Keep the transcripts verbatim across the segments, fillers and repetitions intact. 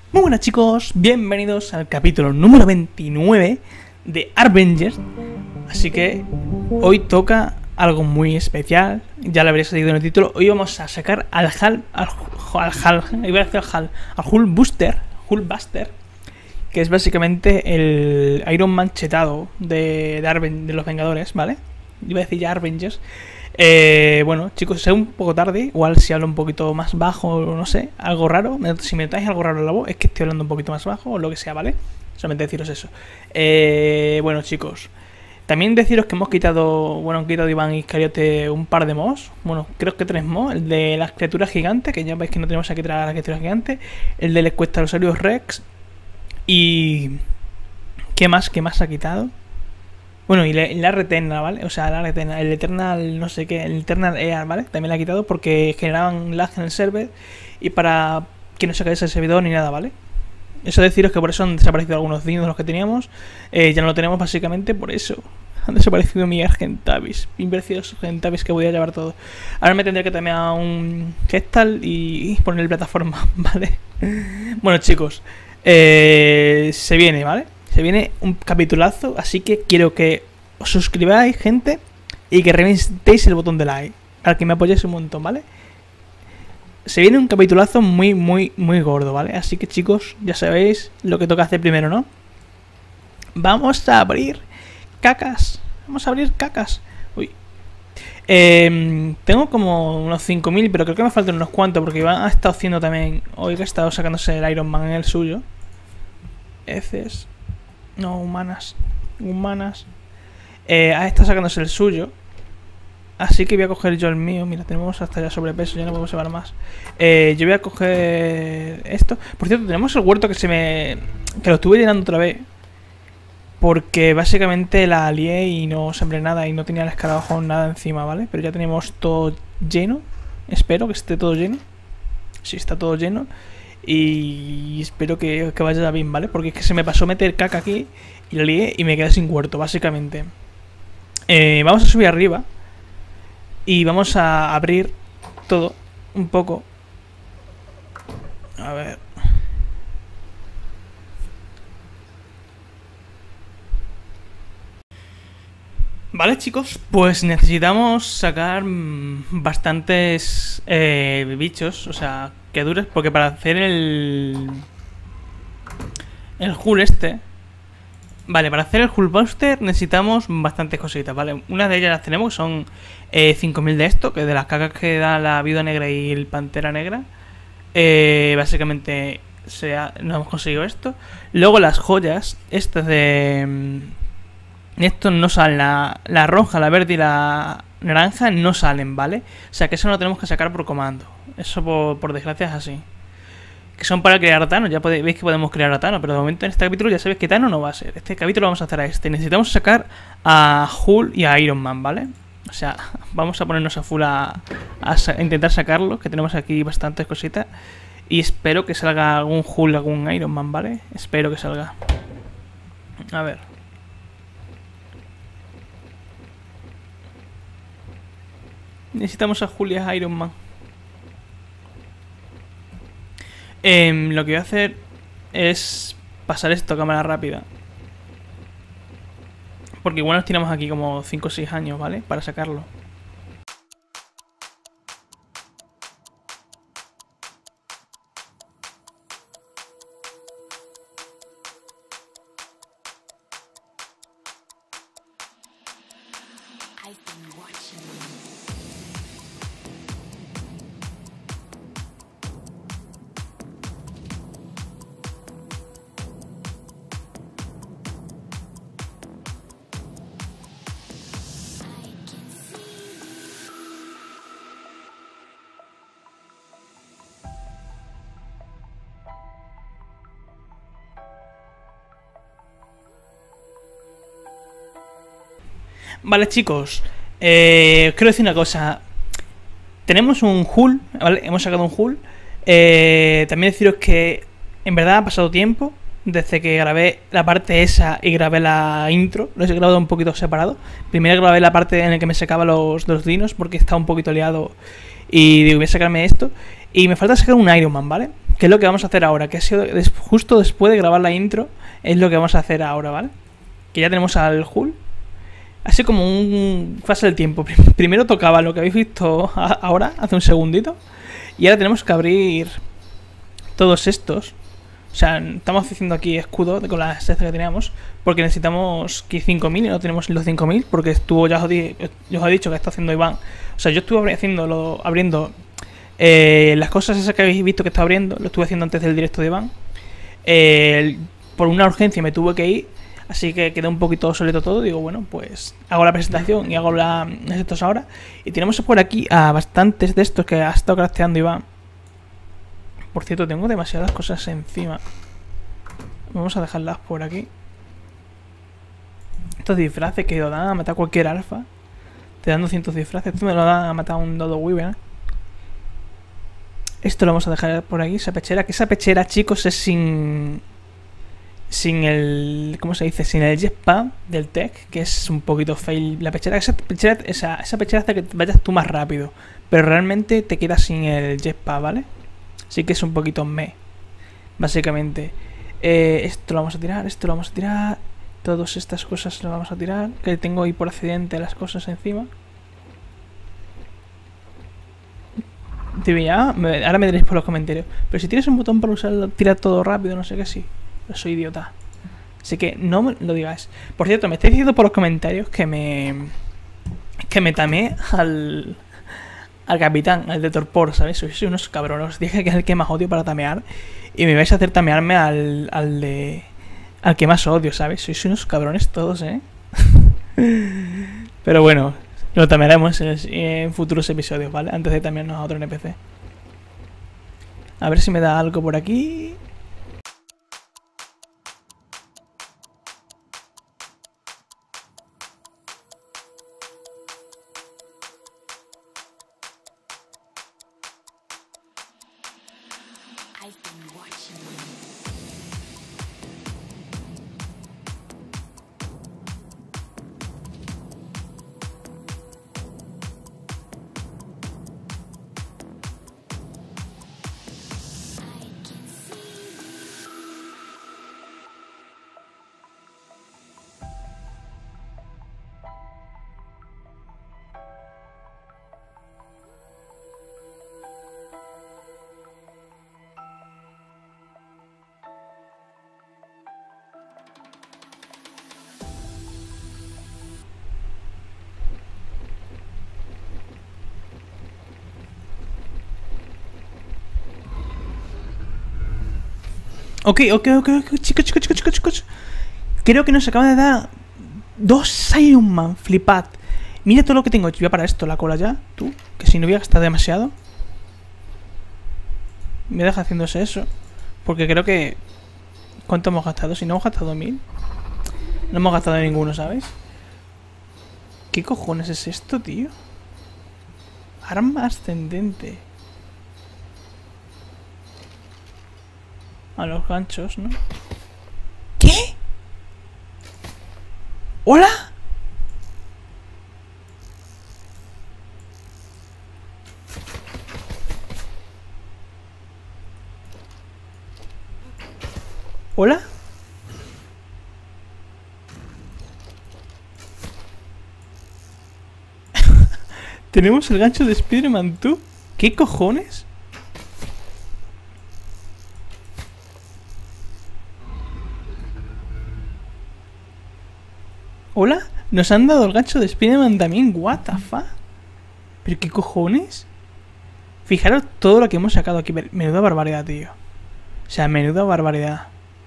Muy buenas chicos, bienvenidos al capítulo número veintinueve de Avengers. Así que hoy toca algo muy especial, ya lo habréis salido en el título. Hoy vamos a sacar al Hal, al al Hal, iba a decir al Hal, al Hulk Buster, Hulk Buster, que es básicamente el Iron Man chetado de, de, Arven, de los Vengadores, ¿vale? Iba a decir ya Avengers. Eh, bueno, chicos, es un poco tarde. Igual si hablo un poquito más bajo, no sé, algo raro. Si me notáis algo raro en la voz, es que estoy hablando un poquito más bajo o lo que sea, ¿vale? Solamente deciros eso. Eh, bueno, chicos, también deciros que hemos quitado, bueno, han quitado Iván y Iscariote un par de mods. Bueno, creo que tres mods. El de las criaturas gigantes, que ya veis que no tenemos aquí traer a las criaturas gigantes. El de Escuestalosaurus Rex. Y... ¿qué más? ¿Qué más ha quitado? Bueno, y la Retenna, ¿vale? O sea, la Retenna, el Eternal, no sé qué, el Eternal Air, ¿vale? También la ha quitado porque generaban lag en el server y para que no se cayese el servidor ni nada, ¿vale? Eso deciros que por eso han desaparecido algunos dinos de los que teníamos. Eh, ya no lo tenemos básicamente por eso. Han desaparecido mi Argentavis, invertidos Argentavis que voy a llevar todo. Ahora me tendré que también a un Gestal y ponerle plataforma, ¿vale? Bueno, chicos, eh, se viene, ¿vale? Se viene un capitulazo, así que quiero que os suscribáis, gente, y que reventéis el botón de like, para que me apoyéis un montón, ¿vale? Se viene un capitulazo muy, muy, muy gordo, ¿vale? Así que, chicos, ya sabéis lo que toca hacer primero, ¿no? Vamos a abrir cacas. Vamos a abrir cacas. Uy. Eh, tengo como unos cinco mil, pero creo que me faltan unos cuantos, porque Iván ha estado haciendo también... Hoy que ha estado sacándose el Iron Man en el suyo. Heces... No, humanas. Humanas. Eh, ah, está sacándose el suyo. Así que voy a coger yo el mío. Mira, tenemos hasta ya sobrepeso. Ya no podemos llevar más. Eh, yo voy a coger esto. Por cierto, tenemos el huerto que se me... que lo estuve llenando otra vez. Porque básicamente la lié y no sembré nada. Y no tenía el escarabajo nada encima, ¿vale? Pero ya tenemos todo lleno. Espero que esté todo lleno. Sí, está todo lleno. Y espero que, que vaya bien, ¿vale? Porque es que se me pasó meter caca aquí y lo lié y me quedé sin huerto, básicamente. Eh, vamos a subir arriba y vamos a abrir todo un poco. A ver. Vale, chicos, pues necesitamos sacar mmm, bastantes eh, bichos, o sea, que dures, porque para hacer el... el Hulk este... Vale, para hacer el Hulk Buster necesitamos bastantes cositas, ¿vale? Una de ellas las tenemos, que son eh, cinco mil de esto, que de las cacas que da la Viuda Negra y el Pantera Negra. Eh, básicamente se ha, nos hemos conseguido esto. Luego las joyas, estas de... Estos no salen, la, la roja, la verde y la naranja no salen, ¿vale? O sea que eso lo tenemos que sacar por comando. Eso por, por desgracia es así. Que son para crear a Thanos, ya podéis, veis que podemos crear a Thanos. Pero de momento en este capítulo ya sabéis que Thanos no va a ser. Este capítulo vamos a hacer a este. Necesitamos sacar a Hulk y a Iron Man, ¿vale? O sea, vamos a ponernos a full a, a, a intentar sacarlo, que tenemos aquí bastantes cositas. Y espero que salga algún Hulk, algún Iron Man, ¿vale? Espero que salga. A ver. Necesitamos a Julia Iron Man. Eh, lo que voy a hacer es pasar esto a cámara rápida. Porque igual nos tiramos aquí como cinco o seis años, ¿vale? Para sacarlo. Vale, chicos, eh, os quiero decir una cosa. Tenemos un Hulk, ¿vale? Hemos sacado un Hulk. eh, También deciros que en verdad ha pasado tiempo desde que grabé la parte esa y grabé la intro. Lo he grabado un poquito separado. Primero grabé la parte en la que me sacaba los, los dinos, porque estaba un poquito liado y digo, voy a sacarme esto. Y me falta sacar un Iron Man, ¿vale? ¿Qué es lo que vamos a hacer ahora? Que ha sido des justo después de grabar la intro. Es lo que vamos a hacer ahora, ¿vale? Que ya tenemos al Hull. Así como un fase del tiempo. Primero tocaba lo que habéis visto ahora, hace un segundito. Y ahora tenemos que abrir todos estos. O sea, estamos haciendo aquí escudo con la sexta que teníamos. Porque necesitamos cinco mil y no tenemos los cinco mil. Porque estuvo, ya os, di, ya os he dicho que está haciendo Iván. O sea, yo estuve haciéndolo, abriendo eh, las cosas esas que habéis visto que está abriendo. Lo estuve haciendo antes del directo de Iván. Eh, por una urgencia me tuve que ir. Así que quedé un poquito obsoleto todo. Digo, bueno, pues hago la presentación y hago la, estos ahora. Y tenemos por aquí a bastantes de estos que ha estado crafteando Iván. Por cierto, tengo demasiadas cosas encima. Vamos a dejarlas por aquí. Estos disfraces que lo dan a matar cualquier alfa. Te dan doscientos disfraces. Esto me lo dan a matar un Dodo Weaver. Esto lo vamos a dejar por aquí. Esa pechera. Que esa pechera, chicos, es sin... Sin el... ¿Cómo se dice? Sin el jetpack del tech. Que es un poquito fail. La pechera... Esa pechera, esa, esa pechera hace que vayas tú más rápido. Pero realmente te quedas sin el jetpack, ¿vale? Así que es un poquito me. Básicamente. Eh, esto lo vamos a tirar. Esto lo vamos a tirar. Todas estas cosas lo vamos a tirar. Que tengo ahí por accidente las cosas encima. Ya, ahora me diréis por los comentarios. Pero si tienes un botón para usarlo, tira todo rápido, no sé qué, sí. Yo soy idiota. Así que no me lo digáis. Por cierto, me estáis diciendo por los comentarios que me... Que me tamé al... Al capitán, al de Torpor, ¿sabes? Sois unos cabrones. Os dije que es el que más odio para tamear. Y me vais a hacer tamearme al... Al de... Al que más odio, ¿sabes? Sois unos cabrones todos, ¿eh? Pero bueno, lo tamearemos en, en futuros episodios, ¿vale? Antes de tamearnos a otro N P C. A ver si me da algo por aquí. Ok, ok, ok, ok, chicos, chicos, chicos, chicos, chicos. Creo que nos acaban de dar dos Iron Man, flipad. Mira todo lo que tengo hecho. Voy a parar esto, la cola ya, tú. Que si no voy a gastar demasiado. Me deja haciéndose eso. Porque creo que... ¿Cuánto hemos gastado? Si no hemos gastado mil. No hemos gastado ninguno, ¿sabes? ¿Qué cojones es esto, tío? Arma ascendente. A los ganchos, ¿no? ¿Qué? ¿Hola? ¿Hola? Tenemos el gancho de Spider-Man, ¿tú? ¿Qué cojones? ¿Hola? Nos han dado el gancho de Spider-Man también. What the fuck? ¿Pero qué cojones? Fijaros todo lo que hemos sacado aquí. Menuda barbaridad, tío. O sea, menuda barbaridad.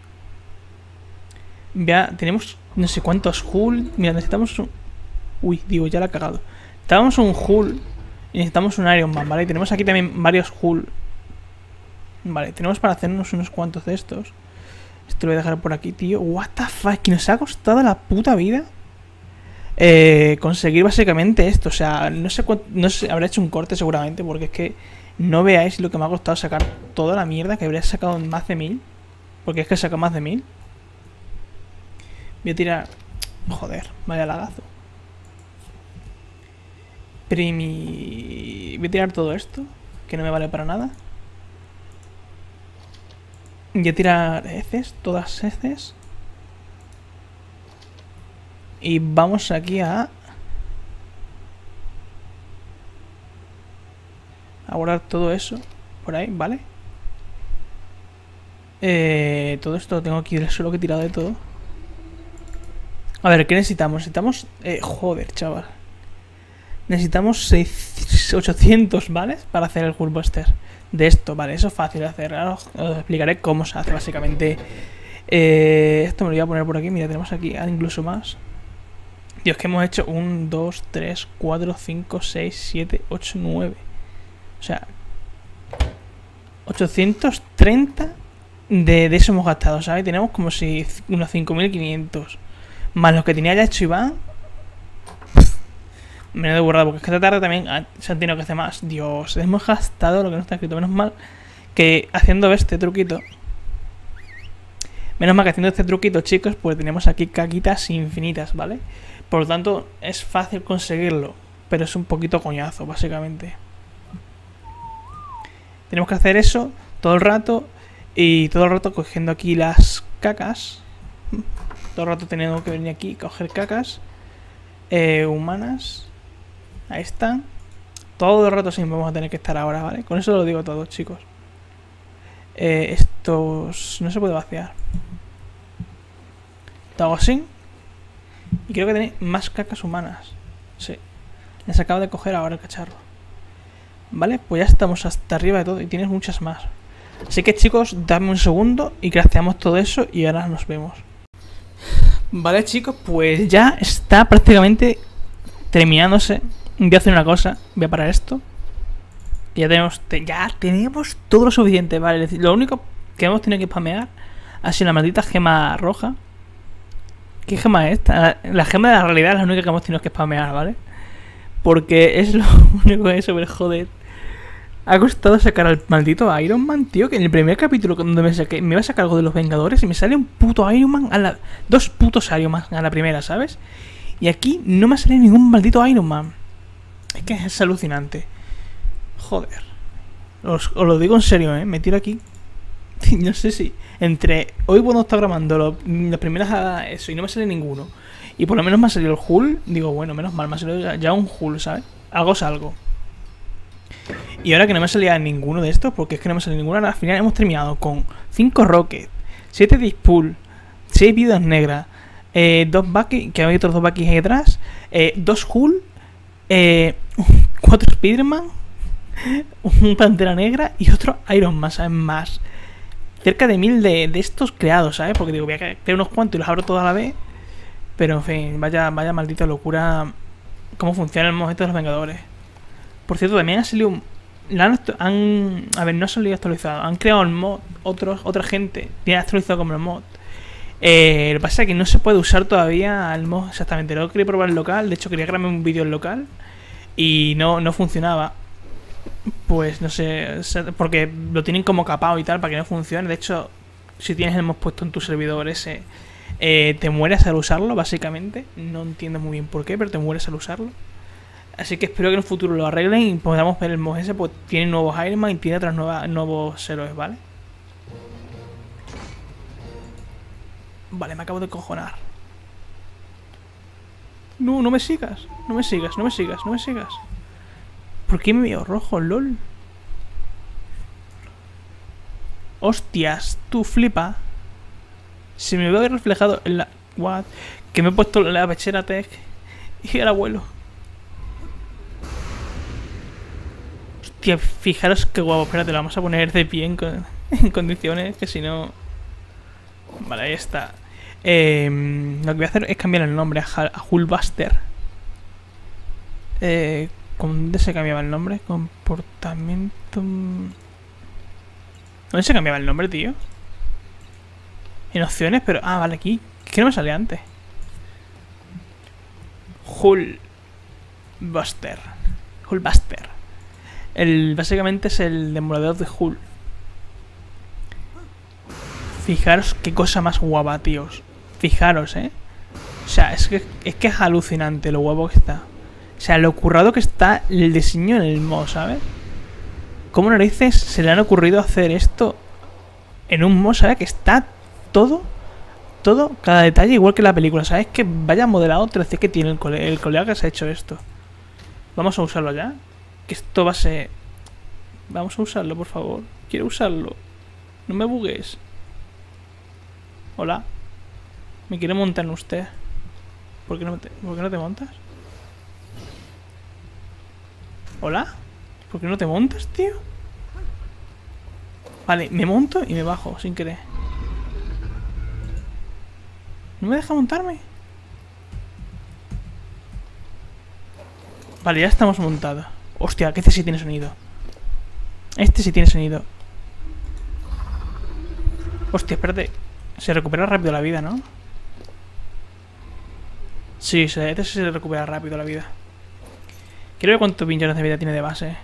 Ya tenemos no sé cuántos Hull. Mira, necesitamos un... Uy, digo, ya la he cagado. Necesitamos un Hull y necesitamos un Iron Man, ¿vale? Y tenemos aquí también varios Hull. Vale, tenemos para hacernos unos cuantos de estos. Esto lo voy a dejar por aquí, tío. What the fuck, que nos ha costado la puta vida eh, conseguir básicamente esto. O sea, no sé cuánto, no sé, habrá hecho un corte seguramente, porque es que no veáis lo que me ha costado sacar toda la mierda, que habría sacado más de mil. Porque es que he sacado más de mil. Voy a tirar... Joder, vaya lagazo. Primi... Voy a tirar todo esto, que no me vale para nada. Y a tirar heces, todas heces. Y vamos aquí a... a guardar todo eso por ahí, ¿vale? Eh, todo esto lo tengo aquí, solo que he tirado de todo. A ver, ¿qué necesitamos? Necesitamos... Eh, joder, chaval. Necesitamos seiscientos, ochocientos, ¿vale? Para hacer el Hulkbuster. De esto, vale, eso es fácil de hacer. Ahora os, os explicaré cómo se hace, básicamente. Eh, esto me lo voy a poner por aquí. Mira, tenemos aquí incluso más. Dios, que hemos hecho uno, dos, tres, cuatro, cinco, seis, siete, ocho, nueve. O sea, ochocientos treinta de, de eso hemos gastado, ¿sabes? Tenemos como si unos cinco mil quinientos. Más los que tenía ya hecho Iván. Menos de burrada, porque es que esta tarde también se han tenido que hacer más. Dios, hemos gastado lo que no está escrito. Menos mal que haciendo este truquito. Menos mal que haciendo este truquito, chicos, pues tenemos aquí caquitas infinitas, ¿vale? Por lo tanto, es fácil conseguirlo. Pero es un poquito coñazo, básicamente. Tenemos que hacer eso todo el rato. Y todo el rato cogiendo aquí las cacas. Todo el rato teniendo que venir aquí y coger cacas. Eh, humanas. Ahí están. Todo el rato sí vamos a tener que estar ahora, ¿vale? Con eso lo digo todo, chicos. Eh, estos... no se puede vaciar. Lo hago así. Y creo que tenéis más cacas humanas. Sí. Les acabo de coger ahora el cacharro. Vale, pues ya estamos hasta arriba de todo. Y tienes muchas más. Así que, chicos, dame un segundo y crafteamos todo eso y ahora nos vemos. Vale, chicos, pues ya está prácticamente terminándose. Voy a hacer una cosa, voy a parar esto. Ya tenemos, ya tenemos todo lo suficiente, vale. Lo único que hemos tenido que spamear ha sido la maldita gema roja. ¿Qué gema es esta? La, la gema de la realidad es la única que hemos tenido que spamear, ¿vale? Porque es lo único que sobre joder. Ha costado sacar al maldito Iron Man, tío. Que en el primer capítulo donde me saqué, me iba a sacar algo de los Vengadores y me sale un puto Iron Man a la... Dos putos Iron Man a la primera, ¿sabes? Y aquí no me sale ningún maldito Iron Man. Es que es alucinante. Joder. Os, os lo digo en serio, ¿eh? Me tiro aquí. No sé si... Entre hoy cuando está grabando lo, las primeras a eso y no me sale ninguno. Y por lo menos me ha salido el Hulk. Digo, bueno, menos mal, me ha salido ya, ya un Hulk, ¿sabes? Algo es algo. Y ahora que no me salía ninguno de estos, porque es que no me salió ninguno, al final hemos terminado con cinco Rocket, siete Dispool, seis vidas negras, eh, dos Bucky, que hay otros dos Bucky ahí atrás, eh, dos Hulk, eh, cuatro Spiderman, un Pantera Negra y otro Iron Man, ¿sabes? Más. Cerca de mil de, de estos creados, ¿sabes? Porque digo, voy a crear unos cuantos y los abro todos a la vez. Pero en fin, vaya, vaya maldita locura cómo funciona el momento de los Vengadores. Por cierto, también ha salido... Han, han, a ver, no ha salido actualizado. Han creado el mod, otros, otra gente tiene actualizado como el mod. Eh, lo que pasa es que no se puede usar todavía el mod exactamente. Luego quería probar el local. De hecho, quería grabarme un vídeo en local y no, no funcionaba. Pues no sé, porque lo tienen como capado y tal para que no funcione. De hecho, si tienes el mod puesto en tu servidor ese, eh, te mueres al usarlo, básicamente. No entiendo muy bien por qué, pero te mueres al usarlo. Así que espero que en el futuro lo arreglen y podamos ver el mod ese, pues tiene nuevos Iron Man y tiene otros nuevas, nuevos héroes, ¿vale? Vale, me acabo de cojonar. No, no me sigas, no me sigas, no me sigas, no me sigas. ¿Por qué me veo rojo, lol? Hostias, tú flipa. Se me veo reflejado en la... What? Que me he puesto la pechera tech y el abuelo. Hostia, fijaros qué guapo. Espérate, lo vamos a poner de pie en, con, en condiciones, que si no... Vale, ahí está. Eh, lo que voy a hacer es cambiar el nombre a, a Hulkbuster. Eh, ¿Dónde se cambiaba el nombre? Comportamiento... ¿Dónde se cambiaba el nombre, tío? En opciones, pero... Ah, vale, aquí. ¿Qué no me sale antes? Hulkbuster. Hulkbuster. El, básicamente es el demoledor de Hulk. Fijaros qué cosa más guapa, tíos. Fijaros, eh. O sea, es que, es que es alucinante lo guapo que está. O sea, lo currado que está el diseño en el mod, ¿sabes? ¿Cómo narices se le han ocurrido hacer esto en un modo, ¿sabes? Que está todo, todo, cada detalle igual que la película, ¿sabes? Que vaya modelado tres D que tiene el, cole el colega que se ha hecho esto. Vamos a usarlo ya. Que esto va a ser... Vamos a usarlo, por favor. Quiero usarlo. No me bugues. Hola. Me quiero montar en usted. ¿Por qué no te, ¿por qué no te montas? ¿Hola? ¿Por qué no te montas, tío? Vale, me monto y me bajo sin querer. ¿No me deja montarme? Vale, ya estamos montados. Hostia, que este sí tiene sonido. Este sí tiene sonido. Hostia, espérate. Se recupera rápido la vida, ¿no? Sí, este se recupera rápido la vida. Quiero ver cuántos millones de vida tiene de base.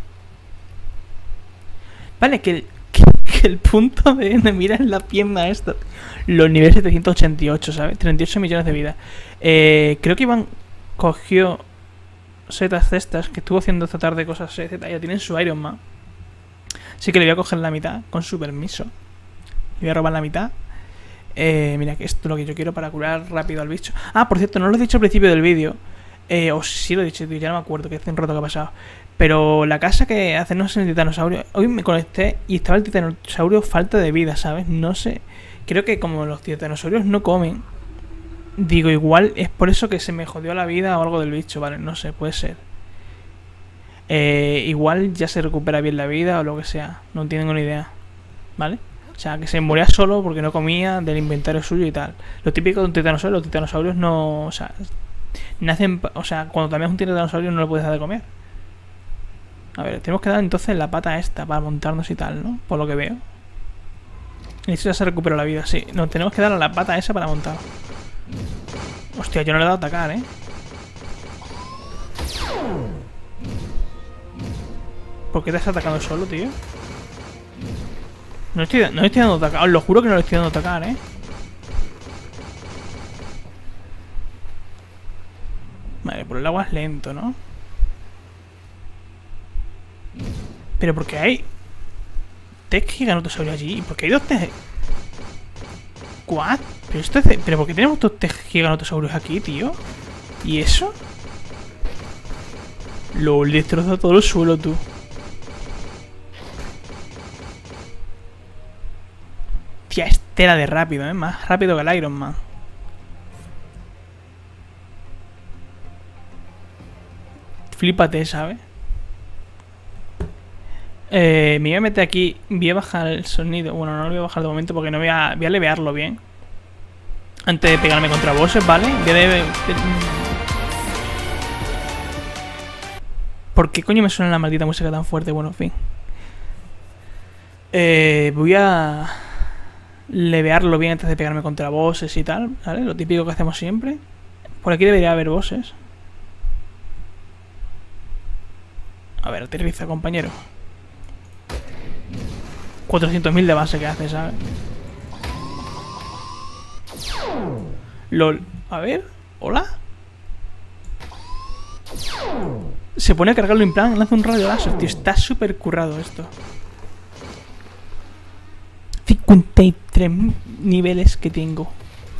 Vale, que el, que, que el punto de, de mira en la pierna esta. Los niveles setecientos ochenta y ocho, ¿sabes? treinta y ocho millones de vida. Eh, creo que Iván cogió setas cestas que estuvo haciendo esta tarde cosas Z. Ya tienen su Iron Man. Así que le voy a coger la mitad con su permiso. Le voy a robar la mitad. Eh, mira, que esto es lo que yo quiero para curar rápido al bicho. Ah, por cierto, no lo he dicho al principio del vídeo. Eh, o sí lo he dicho, ya no me acuerdo, que hace un rato que ha pasado. Pero la casa que hacemos en el titanosaurio, hoy me conecté y estaba el titanosaurio falta de vida, ¿sabes? No sé. Creo que como los titanosaurios no comen, digo, igual es por eso que se me jodió la vida o algo del bicho, ¿vale? No sé, puede ser. Eh, igual ya se recupera bien la vida o lo que sea. No tengo ni idea, ¿vale? O sea, que se moría solo porque no comía del inventario suyo y tal. Lo típico de un titanosaurio, los titanosaurios no... O sea, nacen... O sea, cuando también es un titanosaurio no le puedes dar de comer. A ver, tenemos que dar entonces la pata esta para montarnos y tal, ¿no? Por lo que veo. Y eso ya se recuperó la vida, sí. Nos tenemos que dar a la pata esa para montar. Hostia, yo no le he dado a atacar, ¿eh? ¿Por qué te estás atacando solo, tío? No estoy, no estoy dando a atacar. Os lo juro que no le estoy dando a atacar, ¿eh? Vale, por el agua es lento, ¿no? Pero ¿por qué hay Tech Giganotosaurio allí? ¿Y por qué hay dos Tech? ¿What? ¿Pero, esto es de... ¿Pero por qué tenemos dos Tech Giganotosaurios aquí, tío? ¿Y eso? LOL, destroza todo el suelo, tú. Tía, estela de rápido, ¿eh? Más rápido que el Iron Man. Flípate, ¿sabes? Eh, me voy a meter aquí. Voy a bajar el sonido. Bueno, no lo voy a bajar de momento porque no voy a... Voy a levearlo bien. Antes de pegarme contra bosses, ¿vale? Voy a leve... ¿Por qué coño me suena la maldita música tan fuerte? Bueno, en fin. Eh, voy a... levearlo bien antes de pegarme contra bosses y tal, ¿vale? Lo típico que hacemos siempre. Por aquí debería haber bosses. A ver, aterriza, compañero. cuatrocientos mil de base que hace, ¿sabes? LOL. A ver. ¿Hola? Se pone a cargarlo en plan, lanza un rayo láser, tío. Está súper currado esto. cincuenta y tres niveles que tengo.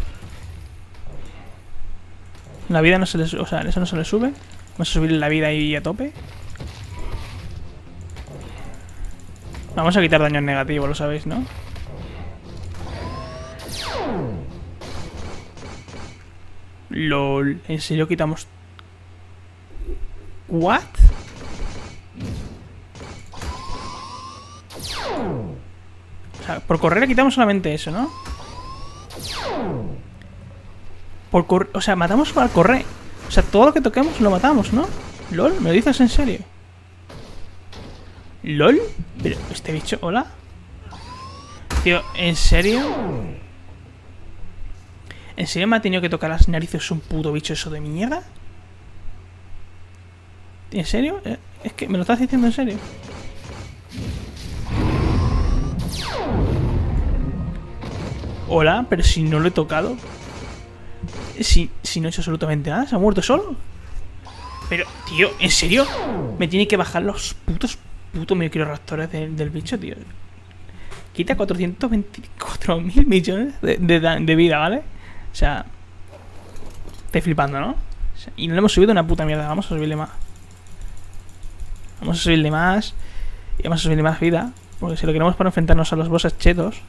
La vida no se le sube, o sea, eso no se le sube. Vamos a subir la vida ahí a tope. Vamos a quitar daños negativos, lo sabéis, ¿no? LOL, ¿en serio quitamos? ¿What? O sea, por correr quitamos solamente eso, ¿no? Por correr, o sea, matamos al correr. O sea, todo lo que toquemos lo matamos, ¿no? LOL, ¿me lo dices en serio? ¿LOL? Pero, este bicho, ¿hola? Tío, ¿en serio? ¿En serio me ha tenido que tocar las narices un puto bicho eso de mierda? ¿En serio? Es que me lo estás diciendo en serio. Hola, pero si no lo he tocado. Si, si no he hecho absolutamente nada, se ha muerto solo. Pero, tío, ¿en serio? Me tiene que bajar los putos putos microraptores de, del bicho, tío. Quita cuatrocientos veinticuatro mil millones de, de, de vida, ¿vale? O sea, estoy flipando, ¿no? O sea, y no le hemos subido una puta mierda. Vamos a subirle más. Vamos a subirle más. Y vamos a subirle más vida. Porque si lo queremos para enfrentarnos a los bosses chetos.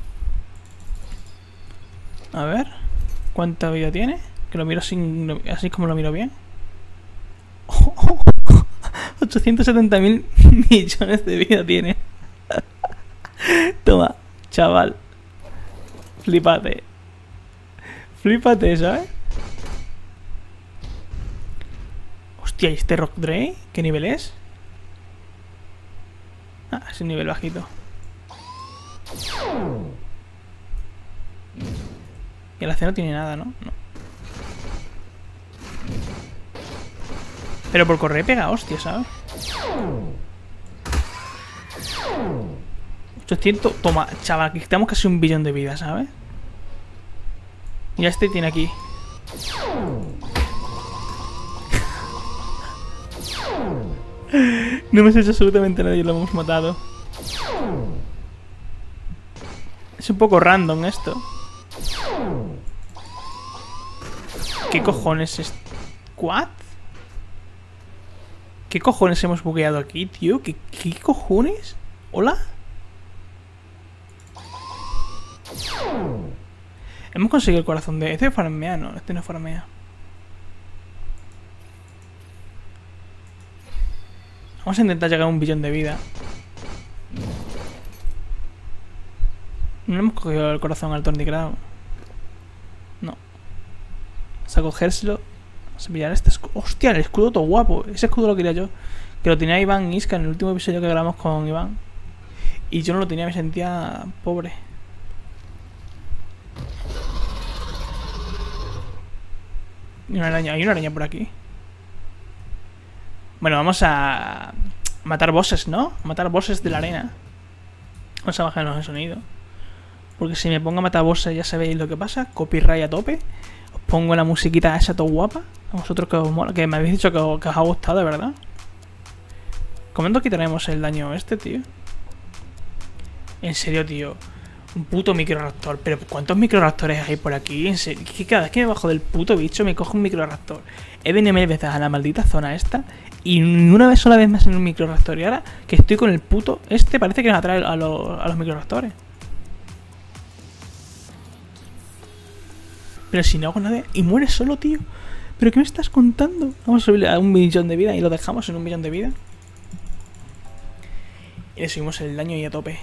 A ver. ¿Cuánta vida tiene? Que lo miro sin, así como lo miro bien. Oh, oh, oh. ochocientos setenta mil millones de vida tiene. Toma, chaval. Flipate. Flipate, ¿sabes? Hostia, ¿y este Rock Dray? ¿Qué nivel es? Ah, es un nivel bajito. Y el acero no tiene nada, ¿no? No. Pero por correr pega hostia, ¿sabes? ochocientos. Toma, chaval, que quitamos casi un billón de vida, ¿sabes? Y este tiene aquí. No me has hecho absolutamente nada y lo hemos matado. Es un poco random esto. ¿Qué cojones es? ¿What? ¿Qué cojones hemos bugueado aquí, tío? ¿Qué, qué cojones? ¿Hola? Hemos conseguido el corazón de... Este es farmea, no, este no es farmea. Vamos a intentar llegar a un billón de vida. No hemos cogido el corazón al Tornicrao. No. Vamos a cogérselo. Vamos a pillar este escudo. Hostia, el escudo todo guapo. Ese escudo lo quería yo. Que lo tenía Iván Isca en el último episodio que grabamos con Iván. Y yo no lo tenía, me sentía pobre. Y una araña, hay una araña por aquí. Bueno, vamos a matar bosses, ¿no? Matar bosses de la arena. Vamos a bajarnos el sonido. Porque si me pongo a matar bosses ya sabéis lo que pasa. Copyright a tope. Os pongo la musiquita esa todo guapa. A vosotros que os mola, que me habéis dicho que os, que os ha gustado, de verdad. ¿Cómo quitaremos el daño este, tío? En serio, tío. Un puto microreactor. Pero ¿cuántos microreactores hay por aquí? En serio, que cada vez que me bajo del puto bicho me cojo un microreactor. He venido mil veces a la maldita zona esta y ni una vez sola vez más en un microreactor. Y ahora que estoy con el puto este, parece que nos atrae a, lo, a los microreactores. Pero si no hago nada y muere solo, tío. ¿Pero qué me estás contando? Vamos a subirle a un millón de vida y lo dejamos en un millón de vida. Y le subimos el daño y a tope.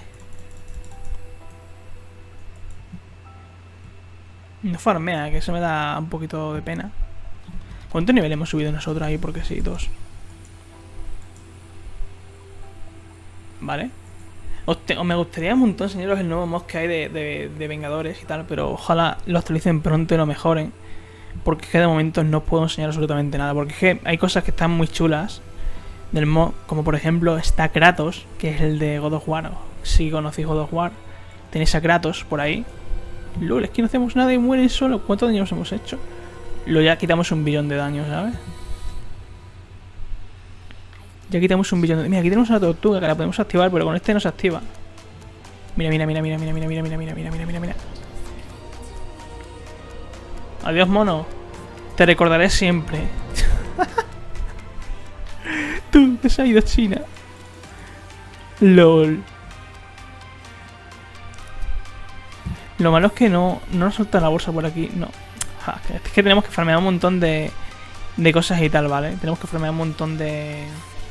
No farmea, que eso me da un poquito de pena. ¿Cuánto nivel hemos subido nosotros ahí? Porque sí, dos. Vale. Os, te, os me gustaría un montón enseñaros el nuevo mod que hay de, de, de Vengadores y tal, pero ojalá lo actualicen pronto y lo mejoren. Porque es que de momento no os puedo enseñar absolutamente nada. Porque es que hay cosas que están muy chulas del mod, como por ejemplo está Kratos, que es el de God of War. Si conocéis God of War, tenéis a Kratos por ahí. Lol, es que no hacemos nada y mueren solo. ¿Cuántos daños hemos hecho? Lo ya quitamos un billón de daños, ¿sabes? Ya quitamos un billón de... Mira, aquí tenemos una tortuga que la podemos activar, pero con este no se activa. Mira, mira, mira, mira, mira, mira, mira, mira, mira, mira, mira, mira, mira. Adiós, mono. Te recordaré siempre. Tú, te has ido a China. LOL. Lo malo es que no, no nos suelta la bolsa por aquí. No. Ja, es que tenemos que farmear un montón de, de cosas y tal, ¿vale? Tenemos que farmear un montón de...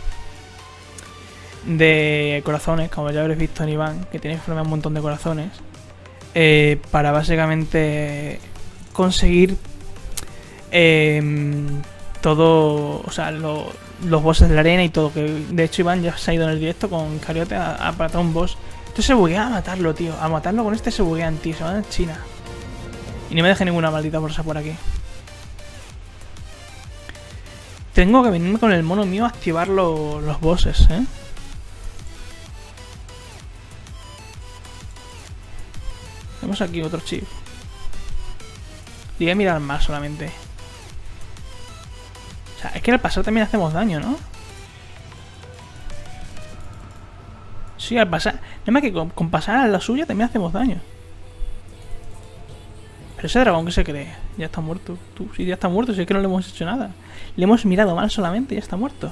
De corazones, como ya habréis visto en Iván, que tienes que farmear un montón de corazones. Eh, para básicamente conseguir eh, todo, o sea, lo, los bosses de la arena y todo. Que de hecho Iván ya se ha ido en el directo con Cariote a, a matar un boss. Esto se buguea a matarlo, tío. A matarlo con este se buguean, tío. Se van a China. Y no me deje ninguna maldita bolsa por aquí. Tengo que venirme con el mono mío a activar lo, los bosses, ¿eh? Tenemos aquí otro chip. Y voy a mirar más solamente. O sea, es que al pasar también hacemos daño, ¿no? Sí, al pasar... No más que con, con pasar a la suya también hacemos daño. Pero ese dragón que se cree, ya está muerto. Tú, sí, ya está muerto, si es que no le hemos hecho nada. Le hemos mirado mal solamente y ya está muerto.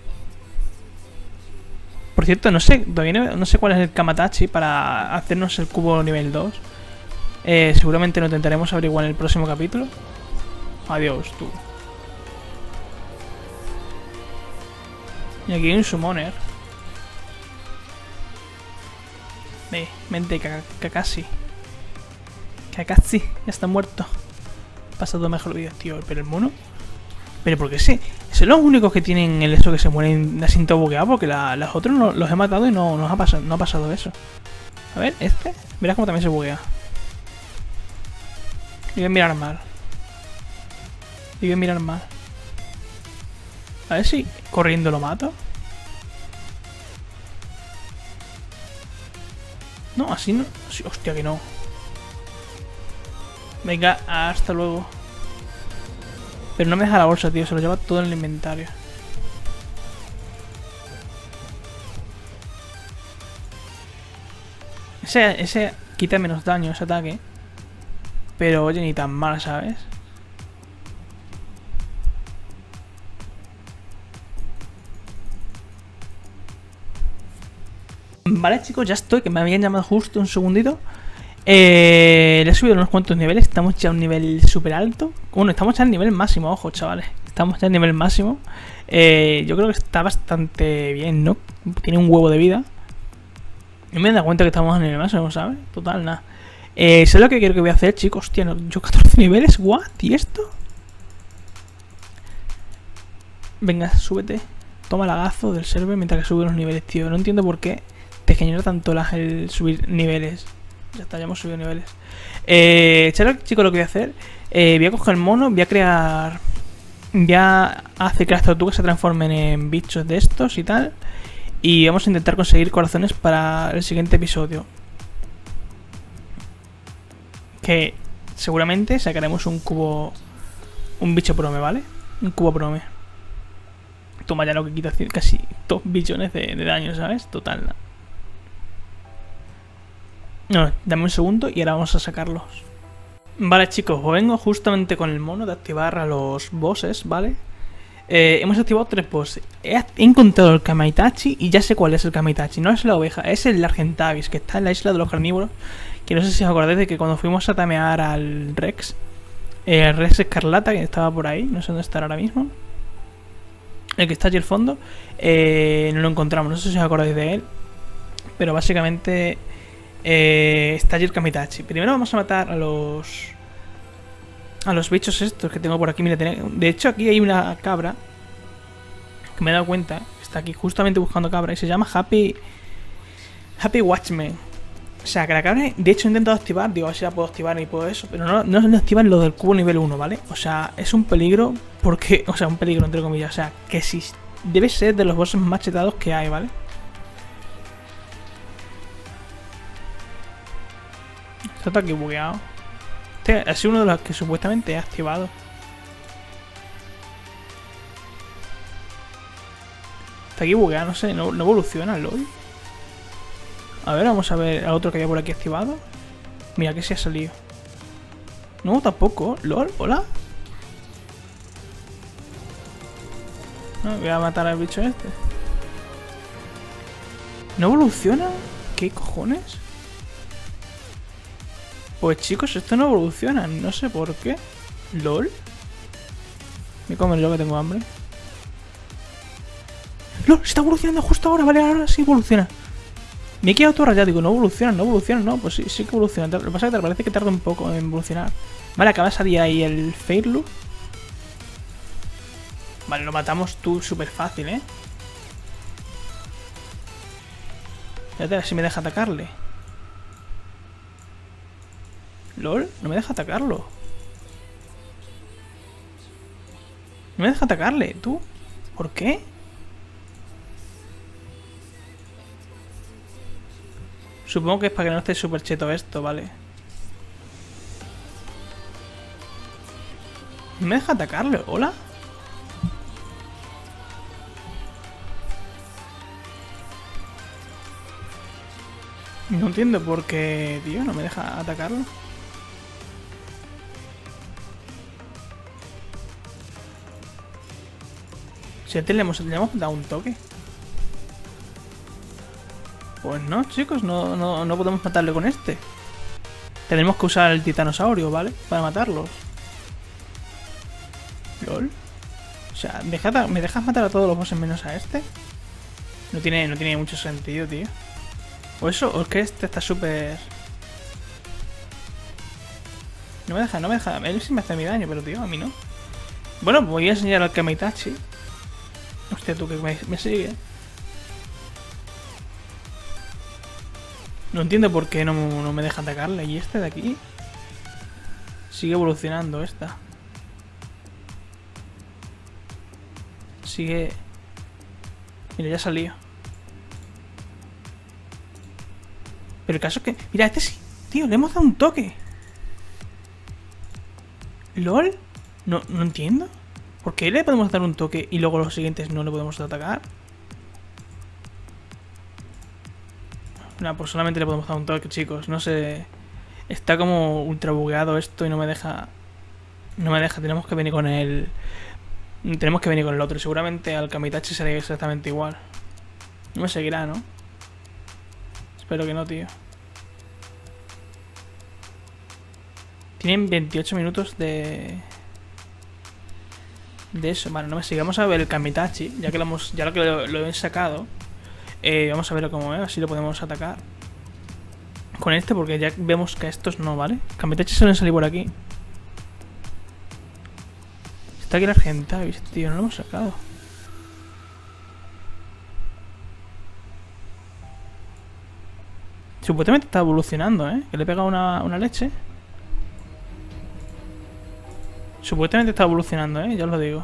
Por cierto, no sé, todavía no, no sé cuál es el Kamatachi para hacernos el cubo nivel dos. Eh, seguramente lo intentaremos averiguar en el próximo capítulo. Adiós, tú. Y aquí hay un summoner. Ve, mente, Kakashi. Kakashi, ya está muerto. Pasado mejor vídeo, tío. Pero el mono. Pero porque sí. Son los únicos que tienen el eso que se mueren así todo bugueado. Porque la, los otros no, los he matado y no, no, ha pasado, no ha pasado eso. A ver, este. Verás cómo también se buguea. Y voy a mirar mal. Y voy a mirar mal. A ver si corriendo lo mato. No, así no. Sí, hostia, que no. Venga, hasta luego. Pero no me deja la bolsa, tío. Se lo lleva todo en el inventario. Ese, ese quita menos daño, ese ataque. Pero oye, ni tan mal, ¿sabes? Vale, chicos, ya estoy, que me habían llamado justo un segundito. Eh, le he subido unos cuantos niveles. Estamos ya a un nivel súper alto. Bueno, estamos ya al nivel máximo, ojo, chavales. Estamos ya al nivel máximo. eh, Yo creo que está bastante bien, ¿no? Tiene un huevo de vida. No me he dado cuenta que estamos al nivel máximo, ¿sabes? Total, nada. Eh, ¿Sabes lo que quiero que voy a hacer, chicos? Hostia, no, yo catorce niveles, ¿what? ¿Y esto? Venga, súbete. Toma lagazo del server mientras que sube los niveles, tío. No entiendo por qué te genera tanto la, el subir niveles. Ya está, ya hemos subido niveles. Eh, ¿Sabes, chicos, lo que voy a hacer? Eh, voy a coger el mono, voy a crear... Voy a hacer que las tortugas se transformen en bichos de estos y tal. Y vamos a intentar conseguir corazones para el siguiente episodio. Que seguramente sacaremos un cubo... Un bicho prome, ¿vale? Un cubo prome. Toma ya lo que quita casi dos billones de, de daño, ¿sabes? Total. No, dame un segundo y ahora vamos a sacarlos. Vale, chicos, os vengo justamente con el mono de activar a los bosses, ¿vale? Eh, hemos activado tres bosses. He, he encontrado el Kamaitachi y ya sé cuál es el Kamaitachi. No es la oveja, es el Argentavis, que está en la isla de los carnívoros. Que no sé si os acordáis de que cuando fuimos a tamear al Rex, eh, el Rex Escarlata, que estaba por ahí, no sé dónde estará ahora mismo, el que está allí al fondo, eh, no lo encontramos, no sé si os acordáis de él. Pero básicamente eh, está allí el Kamaitachi. Primero vamos a matar a los A los bichos estos que tengo por aquí. Mira, de hecho aquí hay una cabra que me he dado cuenta, está aquí justamente buscando cabra. Y se llama Happy Happy Watchman. O sea, que la cabra, de hecho he intentado activar. Digo, a ver si la puedo activar y puedo eso. Pero no, no se activan lo del cubo nivel uno, ¿vale? O sea, es un peligro porque... O sea, un peligro entre comillas. O sea, que si debe ser de los bosses más chetados que hay, ¿vale? Esto está aquí bugueado. Este es uno de los que supuestamente he activado. Está aquí bugueado, no sé, no, no evoluciona, LOL. A ver, vamos a ver a otro que había por aquí activado. Mira que se ha salido. No, tampoco, LOL, hola. No, voy a matar al bicho este. ¿No evoluciona? ¿Qué cojones? Pues chicos, esto no evoluciona, no sé por qué. ¿LOL? Me comen yo que tengo hambre. ¡LOL! Se está evolucionando justo ahora, vale, ahora sí evoluciona. Me he quedado todo rayado, digo, no evoluciona, no evoluciona, no, pues sí, sí que evoluciona. Lo que pasa es que te parece que tarda un poco en evolucionar. Vale, acaba de salir ahí el Fairloop. Vale, lo matamos tú súper fácil, ¿eh? Espérate a ver si me deja atacarle. LOL, no me deja atacarlo. No me deja atacarle, ¿tú? ¿Por qué? Supongo que es para que no esté súper cheto esto, ¿vale? No me deja atacarle, ¿hola? No entiendo por qué, tío, no me deja atacarlo. Si antes le hemos, le hemos dado un toque. Pues no, chicos, no, no, no podemos matarle con este. Tenemos que usar el titanosaurio, ¿vale? Para matarlos. LOL. O sea, deja, ¿me dejas matar a todos los bosses menos a este? No tiene, no tiene mucho sentido, tío. O eso, o es que este está súper... No me deja, no me deja. Él sí me hace mi daño, pero tío, a mí no. Bueno, voy a enseñar al Kamaitachi. Hostia, tú que me, me sigue. No entiendo por qué no, no me deja atacarle. Y este de aquí sigue evolucionando esta. Sigue... Mira, ya salió. Pero el caso es que... Mira, este sí. Tío, le hemos dado un toque. ¿LOL? No, no entiendo. ¿Por qué le podemos dar un toque y luego los siguientes no le podemos atacar? No, pues solamente le podemos dar un toque, chicos. No sé... Está como ultra bugueado esto y no me deja... No me deja. Tenemos que venir con el... Tenemos que venir con el otro. Y seguramente al Kamaitachi será exactamente igual. No me seguirá, ¿no? Espero que no, tío. Tienen veintiocho minutos de... De eso. Vale, no me sigue. Vamos a ver el Kamaitachi. Ya que lo hemos... Ya que lo, lo he sacado. Eh, vamos a ver cómo es. Así lo podemos atacar. Con este, porque ya vemos que estos no, ¿vale? Kamaitachi suelen salir por aquí. Está aquí la Argentavis, tío. No lo hemos sacado. Supuestamente está evolucionando, ¿eh? Que le pega una, una leche. Supuestamente está evolucionando, ¿eh? Ya os lo digo.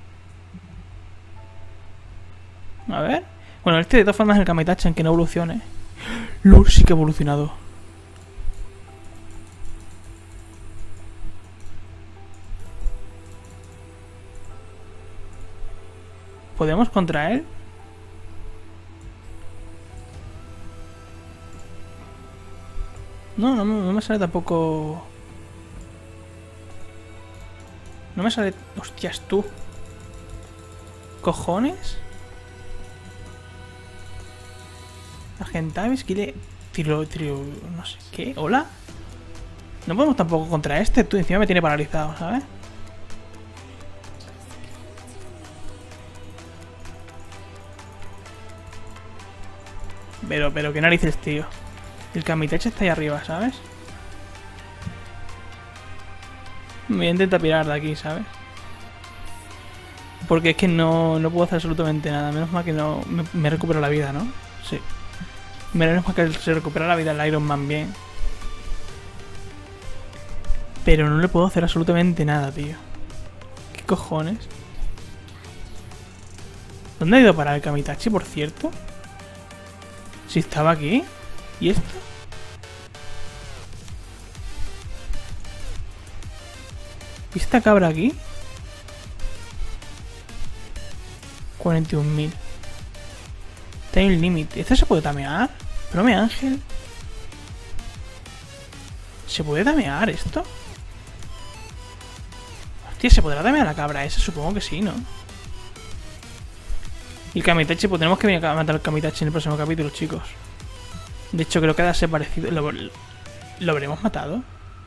A ver. Bueno, este de todas formas es el Kamaitachi en que no evolucione. LOL, sí que ha evolucionado. ¿Podemos contra él? No, no, no me sale tampoco... No me sale... Hostias, tú. ¿Cojones? Argentavis, Kile... Tiro... Tiro... No sé qué. ¿Hola? No podemos tampoco contra este. Tú encima me tiene paralizado, ¿sabes? Pero, pero, ¿qué narices, tío? El Kamaitachi está ahí arriba, ¿sabes? Me voy a intentar pirar de aquí, ¿sabes? Porque es que no, no puedo hacer absolutamente nada. Menos mal que no... Me, me recupero la vida, ¿no? Sí. Menos mal que se recupera la vida el Iron Man bien. Pero no le puedo hacer absolutamente nada, tío. ¿Qué cojones? ¿Dónde ha ido para el Kamaitachi, por cierto? Si estaba aquí. ¿Y esto? ¿Y esta cabra aquí? cuarenta y un mil. Time limit. ¿Esto se puede tamear? Prome Ángel. ¿Se puede tamear esto? Hostia, ¿se podrá tamear la cabra esa? Supongo que sí, ¿no? Y el Kamaitachi, pues tenemos que venir a matar al Kamaitachi en el próximo capítulo, chicos. De hecho, creo que ha de ser parecido. ¿Lo, ¿Lo habremos matado?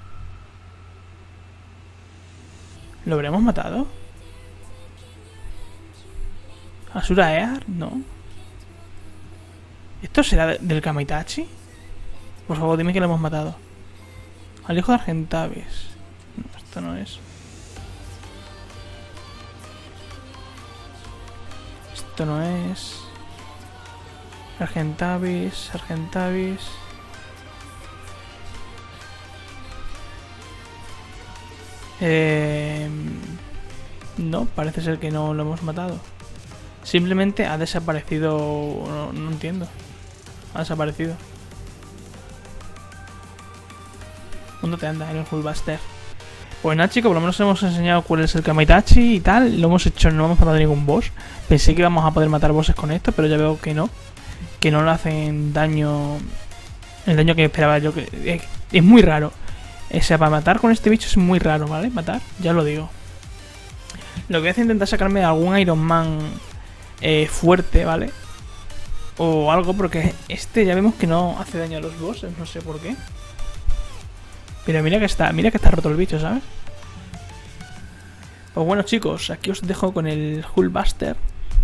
¿Lo habremos matado? ¿Asura Ear? No. ¿Esto será de, del Kamaitachi? Por favor, dime que lo hemos matado. Al hijo de Argentavis. No, esto no es. Esto no es. Argentavis, Argentavis. Eh, no, parece ser que no lo hemos matado. Simplemente ha desaparecido. No, no entiendo. Ha desaparecido. ¿Dónde te anda en el Hulkbuster? Pues nada, chicos, por lo menos hemos enseñado cuál es el Kamaitachi y tal. Lo hemos hecho, no hemos matado ningún boss. Pensé que íbamos a poder matar bosses con esto, pero ya veo que no. Que no le hacen daño El daño que esperaba yo. que Es, es muy raro. O sea, para matar con este bicho es muy raro, ¿vale? Matar, ya lo digo. Lo que voy a hacer es intentar sacarme de algún Iron Man eh, fuerte, ¿vale? O algo, porque este ya vemos que no hace daño a los bosses, no sé por qué. Pero mira que está, mira que está roto el bicho, ¿sabes? Pues bueno, chicos, aquí os dejo con el Hulkbuster.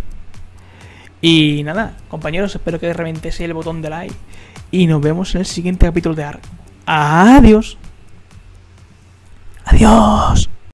Y nada, compañeros, espero que reventéis el botón de like. Y nos vemos en el siguiente capítulo de Ark. Adiós. Adiós.